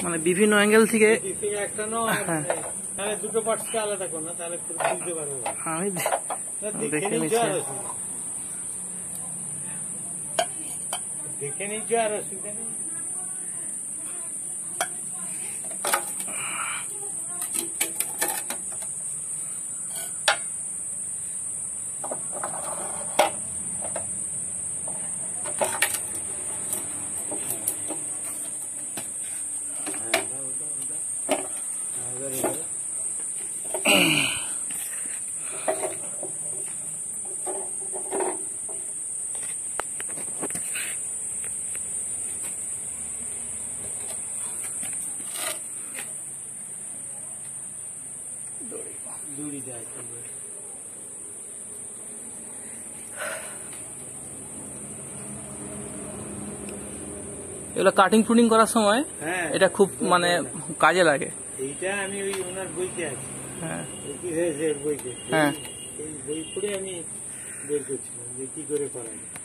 মানে বিভিন্ন অ্যাঙ্গেল থেকে একটা নয় দুটো পার্টসকে আলাদা করো না, তাহলে বুঝতে পারবো। আমি দেখে নিচ্ছি, দেখে নিচ্ছি, আর অসুবিধা নেই। দড়ি যায় এগুলো কাটিং ফুটিং করার সময় এটা খুব মানে কাজে লাগে। এইটা আমি ওই ওনার বইতে আছি, হ্যাঁ বইতে, এই বই পড়ে আমি বের করছিলাম যে কি করে করা যায়।